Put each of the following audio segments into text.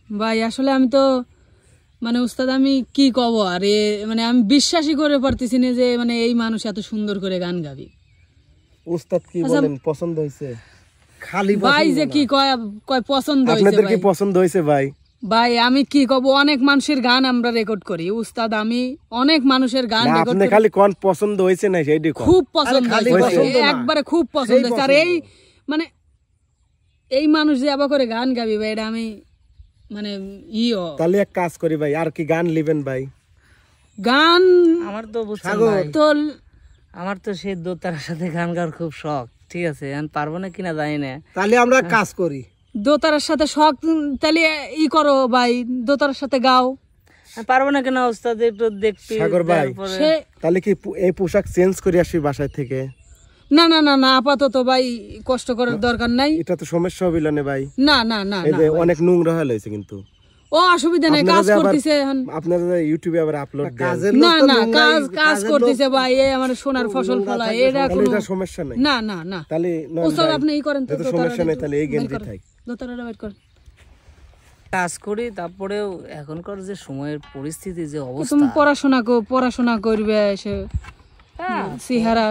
ভাই আসলে আমি তো মানে উস্তাদ আমি কি কব আর মানে আমি বিশ্বাসই করে পারতেছি না যে মানে এই মানুষ এত সুন্দর করে গান গাবি। উস্তাদ কি বলেন পছন্দ হইছে? খালি ভাই যে কি কয় কয় পছন্দ হইছে। আপনাদের কি পছন্দ হইছে ভাই? ভাই আমি কি কব, অনেক মানুষের গান আমরা রেকর্ড করি উস্তাদ, আমি অনেক মানুষের গান রেকর্ড করি। আপনি খালি কোন পছন্দ হইছে না সেইটা কোন? খুব পছন্দ হইছে, একবারে খুব পছন্দ হইছে। আর এই মানে এই মানুষ যে আবার করে গান গাবি ভাই, এটা আমি মানে তাহলে এক কাজ করি ভাই, আর কি গান লিবেন ভাই? গান আমার তো বুঝছেন ভাই, তো আমার তো সেই দোতারার সাথে গান গাওয়ার খুব শখ, ঠিক আছে, আমি পারবো না কিনা জানি না। তাহলে আমরা কাজ করি, দোতারার সাথে শখ, তাহলে করো ভাই, দোতারার সাথে গাও। পারবো না কেন ওস্তাদ, একটু দেখতে। সাগর ভাই তাহলে কি এই পোশাক চেঞ্জ করে আসি বাসায় থেকে? না না না না, আপাতত ভাই কষ্ট করার দরকার নাই। এটা তো সমস্যা হইল না ভাই? না না না, এই যে অনেক নোংরা হয়ে লইছে কিন্তু। ও অসুবিধা নাই, কাজ করতেছে এখন। আপনারা ইউটিউবে আবার আপলোড দেন। না না, কাজ করতেছে ভাই, এই আমার সোনার ফসল ফলা, এটা কোনো সমস্যা নাই। না না না, তাহলে ওসব আপনি করেন তো, সমস্যা নাই, তাহলে এই গেঞ্জি থাক, দোতারাটা বের করেন। কাজ করি, তারপরেও এখনকার যে সময়ের পরিস্থিতি, যে অবস্থা, তুমি পড়াশোনা করবে, এসে সিহারা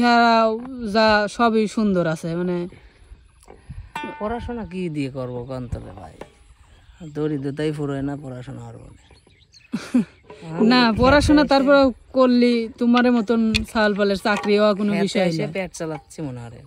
যা সবই সুন্দর আছে, মানে পড়াশোনা কি দিয়ে করবো কান্তলে ভাই, দরিদ্রতাই ফুরোয় না পড়াশোনা আর বলে না পড়াশোনা তারপর করলি তোমার মতন সাল পালের চাকরি হওয়া কোনো বিষয় না, পেট চালাচ্ছি মনে হয়।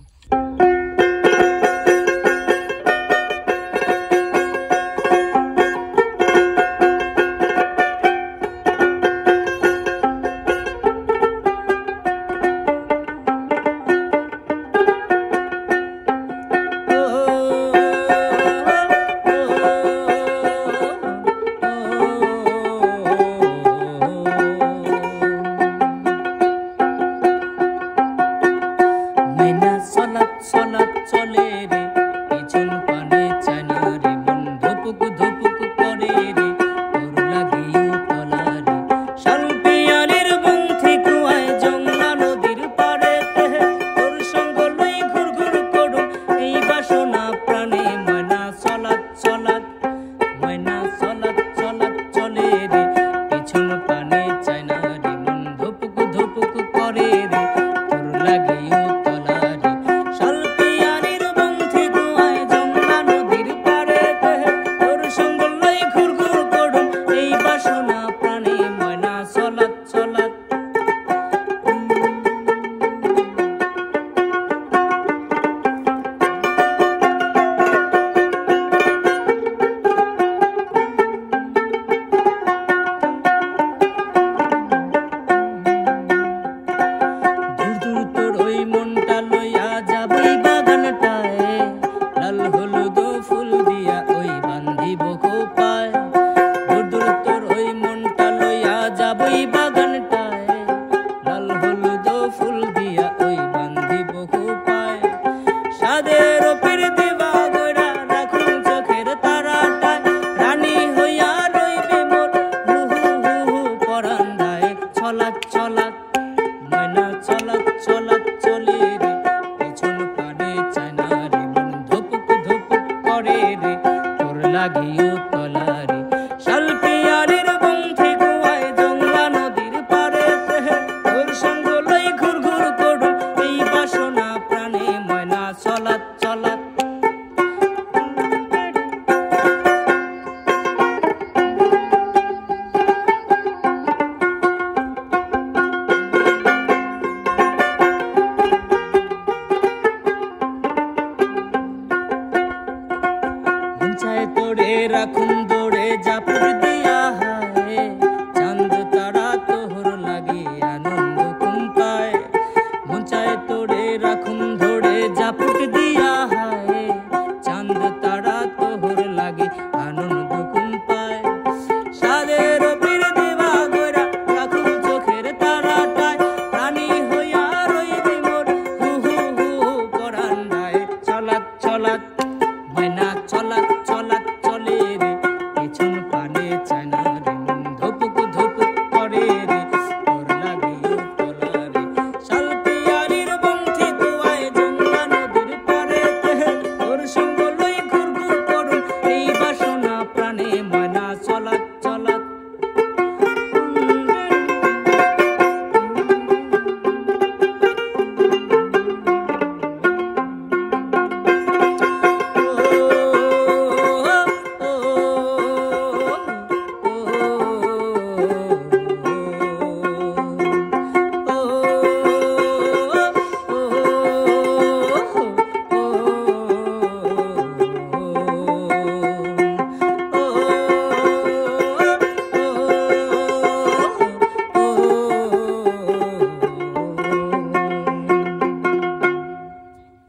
প্রাণে ময়না চলা